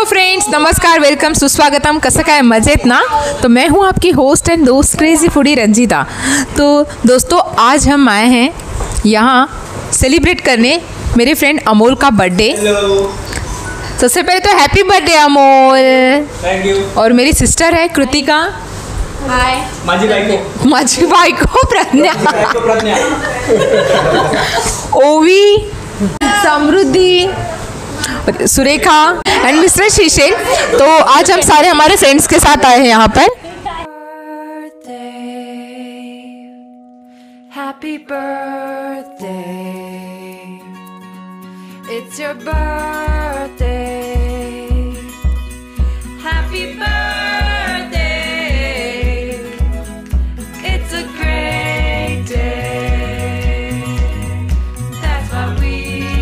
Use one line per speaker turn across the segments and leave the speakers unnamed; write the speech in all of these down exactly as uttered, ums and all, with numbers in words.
Hello friends, नमस्कार, welcome, सुस्वागतम. कसं काय, मजेत ना? तो मैं हूँ आपकी होस्ट एंड दोस्त क्रेजी फूडी रंजीता. तो दोस्तों, आज हम आए हैं यहाँ सेलिब्रेट करने मेरे फ्रेंड अमोल का बर्थडे. सबसे पहले तो happy birthday Amol.
Thank you.
और मेरी सिस्टर है कृतिका.
हाय.
माझी बायको.
माझी बायको प्रज्ञा.
प्रज्ञा.
Ovi, Samruddhi, Surekha and mister Shishel. तो आज हम सारे हमारे फ्रेंड्स के साथ आए हैं यहाँ पर.
Happy birthday, it's your birthday. Happy birthday, it's a great day. That's what we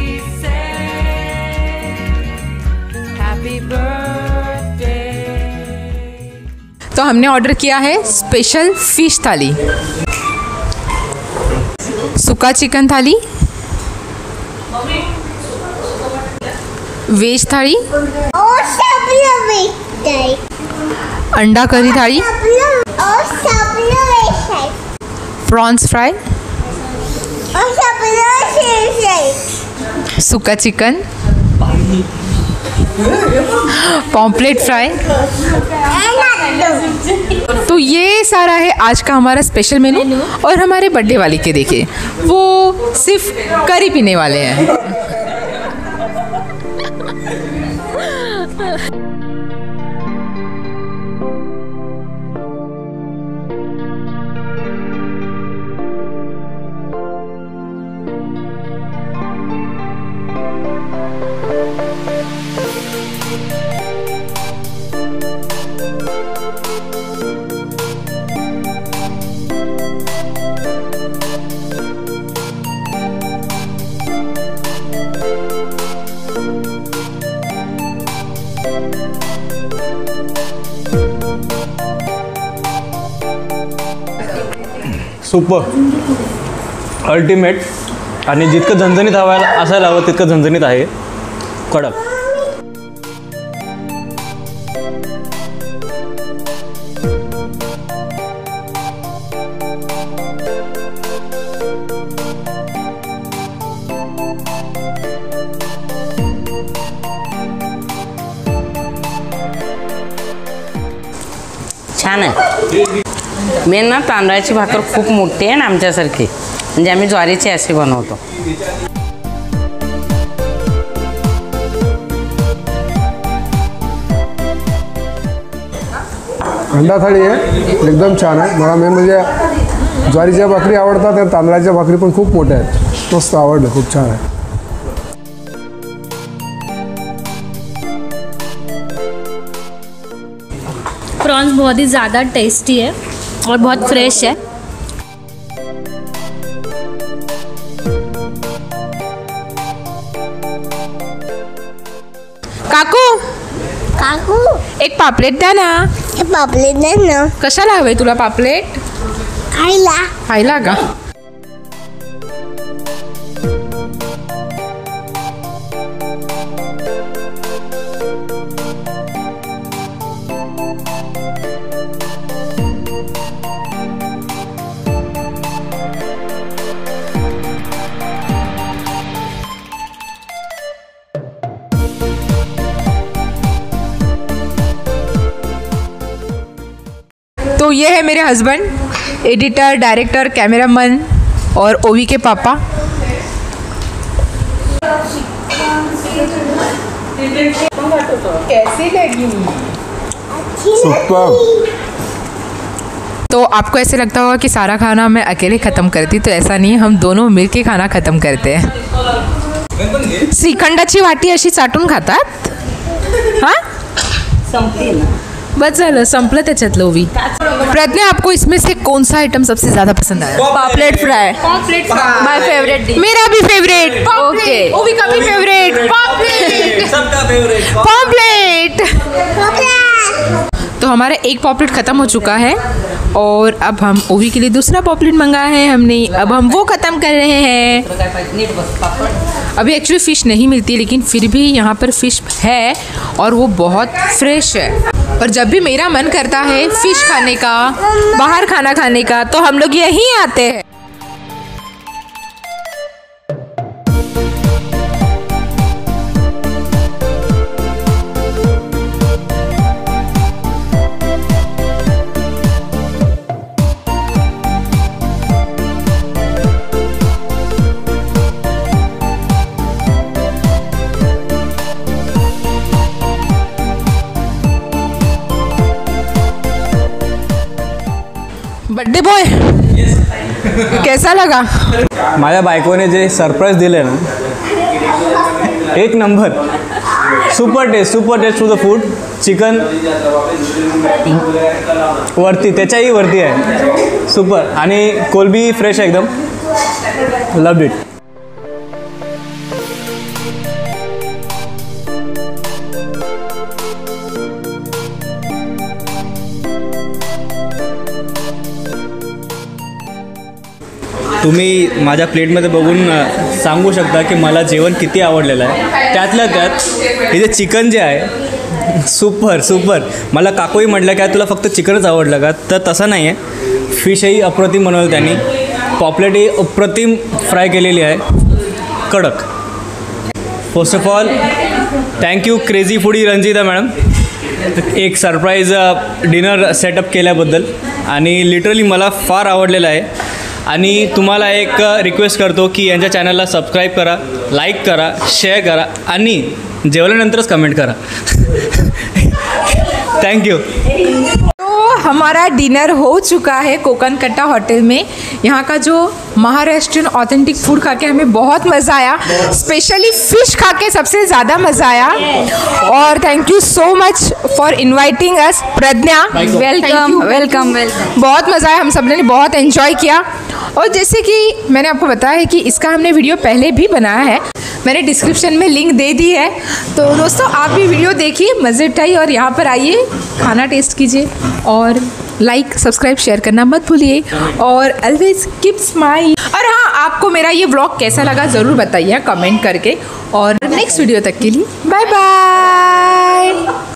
say. Happy birthday.
तो हमने ऑर्डर किया है स्पेशल फिश थाली, सुका चिकन थाली, वेज थाली, अंडा करी थाली, प्रॉन्स फ्राई, सुका चिकन, पॉम्पलेट फ्राई. तो ये सारा है आज का हमारा स्पेशल मेनू. और हमारे बर्थडे वाले के देखिए, वो सिर्फ करी पीने वाले हैं.
Super ultimate. आणि जितकं झणझणीत हवं असायला हवं तितकं झणझणीत आहे. कडक.
छान आहे. मेन ना तांदळाची भाकर खूप मोठी आहे ना आमच्यासारखी, म्हणजे आम्ही ज्वारीची अशी बनवतो.
अंडा थाळी आहे, एकदम छान आहे. मला मेन म्हणजे ज्वारीच्या भाकरी आवडतात, त्या तांदळाच्या भाकरी पण खूप मोठ्या आहेत. मस्त आवडलं, खूप छान आहे.
प्रॉन्स बहुत ही ज़्यादा टेस्टी है और बहुत फ्रेश है.
काकू,
काकू,
एक पापलेट द्या ना.
हे पापलेट दे ना.
कशाला हवे तुला पापलेट?
खायला.
खायला का? तो ये है मेरे हस्बैंड, एडिटर, डायरेक्टर, कैमरामैन और ओवी के पापा. कैसी लगी?
सुपर.
तो आपको ऐसे लगता होगा कि सारा खाना मैं अकेले ख़त्म करती, तो ऐसा नहीं है, हम दोनों मिलके खाना ख़त्म करते हैं. श्रीखंडाची वाटी अशी चाटून खातात. हाँ, बस झालं, संपलं त्याच्यातलं. ओवी, प्रज्ञा, आपको इसमें से कौन सा आइटम सबसे ज़्यादा पसंद आया?
Pomfret fry. Pomfret fry my favourite dish.
मेरा भी फेवरेट.
ओके.
ओवी का भी फेवरेट. पॉपलेट.
सबका फेवरेट
पॉपलेट. तो हमारा एक पॉपलेट ख़त्म हो चुका है और अब हम ओवी के लिए दूसरा पॉपलेट मंगाया है हमने. अब हम वो ख़त्म कर रहे हैं. अभी एक्चुअली फ़िश नहीं मिलती, लेकिन फिर भी यहाँ पर फ़िश है और वो बहुत फ्रेश है। और जब भी मेरा मन करता है फ़िश खाने का, बाहर खाना खाने का, तो हम लोग यहीं आते हैं। बर्थडे बॉय कैसा लगा?
माझ्या बायकोने जे सरप्राईज दिले ना, एक number, super taste super taste to the food. Chicken वरती, त्याच्याही वरती आहे, सुपर. आणि कोलबी फ्रेश आहे एकदम, लव्ड इट. तुम्ही माझ्या प्लेटमध्ये बघून अ, सांगू शकता की मला जेवण किती आवडलेलं आहे. त्यातल्या त्यात हे जे चिकन जे आहे, सुपर सुपर. मला काकूही म्हटलं की तुला फक्त चिकनच आवडलं का, तर तसं नाही आहे. फिशही अप्रतिम बनवलं त्यांनी, पॉपलेटही अप्रतिम फ्राय केलेली आहे, कडक. First of all thank you crazy foodie Ranjita madam, एक सरप्राईज डिनर सेटअप केल्याबद्दल. आणि लिटरली मला फार आवडलेलं आहे. आणि तुम्हाला एक रिक्वेस्ट करतो की यांच्या चॅनलला सबस्क्राईब करा, लाईक करा, शेअर करा आणि जेवल्यानंतरच कमेंट करा. Thank you.
तो हमारा डिनर हो चुका है कोकन कट्टा होटल में. यहाँ का जो महाराष्ट्रियन ऑथेंटिक फूड खा के हमें बहुत मज़ा आया, स्पेशली फ़िश खा के सबसे ज़्यादा मज़ा आया. और thank you so much for inviting us Pragya. Welcome welcome welcome. बहुत मज़ा आया, हम सब ने बहुत एंजॉय किया. और जैसे कि मैंने आपको बताया है कि इसका हमने वीडियो पहले भी बनाया है, मैंने डिस्क्रिप्शन में लिंक दे दी है. तो दोस्तों आप भी वीडियो देखिए, मज़े उठाइए और यहाँ पर आइए, खाना टेस्ट कीजिए. और लाइक सब्सक्राइब शेयर करना मत भूलिए. और ऑलवेज कीप स्माइल. और हाँ, आपको मेरा ये व्लॉग कैसा लगा ज़रूर बताइए कमेंट करके. और नेक्स्ट वीडियो तक के लिए बाय बाय.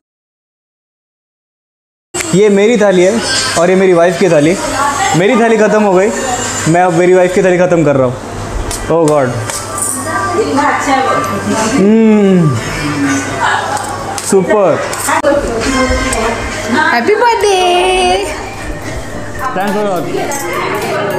ये मेरी थाली है और ये मेरी वाइफ की थाली. मेरी थाली ख़त्म हो गई, मैं अब मेरी वाइफ की थाली ख़त्म कर रहा हूँ. Oh god, super.
Happy birthday.
Thanks for